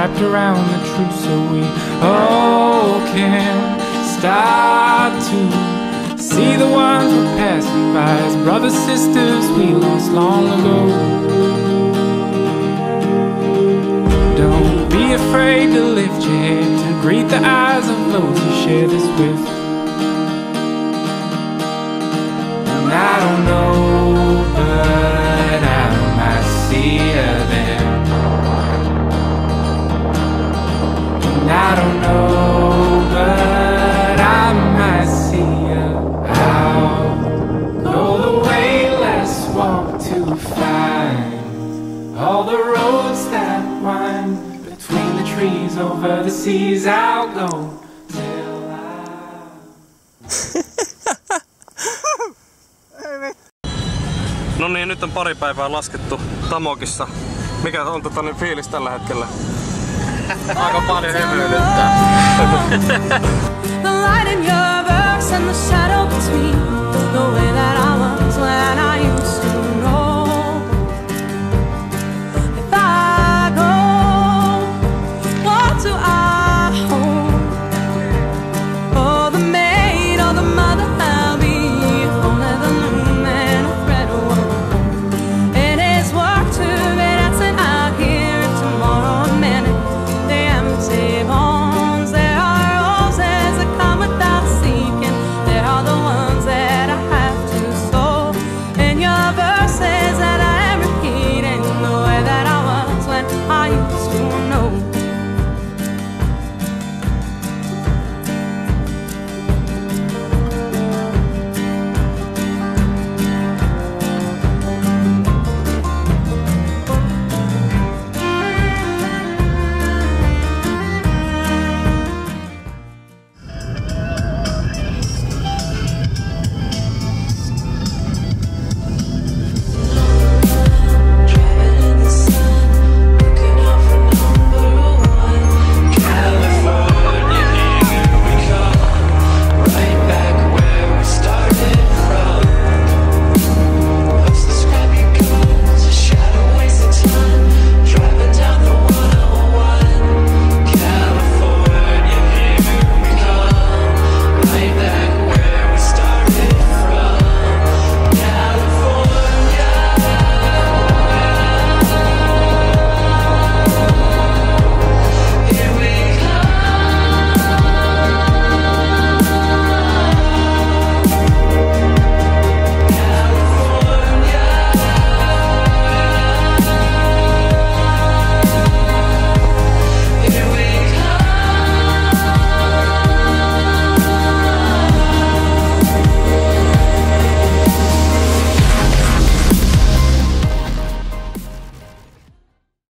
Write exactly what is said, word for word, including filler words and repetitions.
wrapped around the truth, so we all can start to see the ones we're passing by as brothers, sisters we lost long ago. Don't be afraid to lift your head, to greet the eyes of those you share this with. And I don't know, but I might see her then. And I don't know, but I might see her. I'll go the way less walk to find all the roads that wind between the trees over the seas. I'll go till I... No niin, nyt on pari päivää laskettu Tamokissa. Mikä on tota niin fiilis tällä hetkellä? Aika paljon hymyilyttää. The light in your verse and the shadow between the